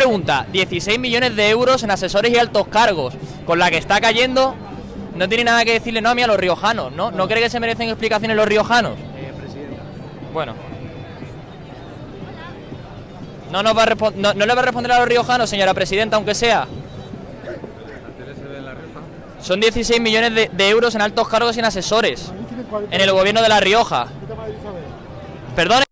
pregunta, 16 millones de euros en asesores y altos cargos, con la que está cayendo, no tiene nada que decirle no a mí a los riojanos, ¿no? ¿No cree que se merecen explicaciones los riojanos? Presidenta. Bueno. No le va a responder a los riojanos, señora presidenta, aunque sea. Son 16 millones de euros en altos cargos y en asesores en el gobierno de La Rioja. ¿Perdone?